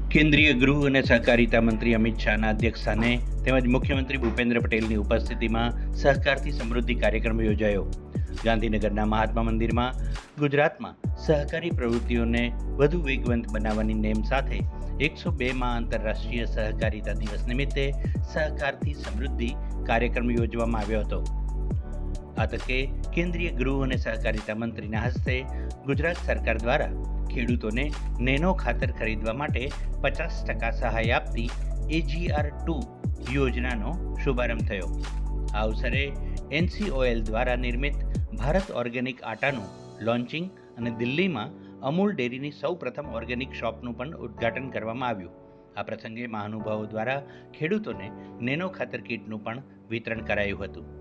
કેન્દ્રીય ગૃહ અને સહકારિતા મંત્રી અમિત શાહના અધ્યક્ષસ્થાને તેમજ મુખ્યમંત્રી ભૂપેન્દ્ર પટેલની ઉપસ્થિતિમાં સહકારથી સમૃદ્ધિ કાર્યક્રમ યોજાયો. ગાંધીનગરના મહાત્મા મંદિરમાં ગુજરાતમાં સહકારી પ્રવૃત્તિઓને વધુ વેગવંત બનાવવાની નેમ સાથે 102માં આંતરરાષ્ટ્રીય સહકારિતા દિવસ નિમિત્તે સહકારથી સમૃદ્ધિ કાર્યક્રમ યોજવામાં આવ્યો હતો. આ તકે કેન્દ્રીય ગૃહ અને સહકારિતા મંત્રીના હસ્તે ગુજરાત સરકાર દ્વારા ખેડૂતોને નેનો ખાતર ખરીદવા માટે 50% સહાય આપતી AGR2 યોજનાનો શુભારંભ થયો. આ અવસરે NCOL દ્વારા નિર્મિત ભારત ઓર્ગેનિક આટાનું લોન્ચિંગ અને દિલ્હીમાં અમૂલ ડેરીની સૌ પ્રથમ ઓર્ગેનિક શોપનું પણ ઉદ્ઘાટન કરવામાં આવ્યું. આ પ્રસંગે મહાનુભાવો દ્વારા ખેડૂતોને નેનો ખાતર કીટનું પણ વિતરણ કરાયું હતું.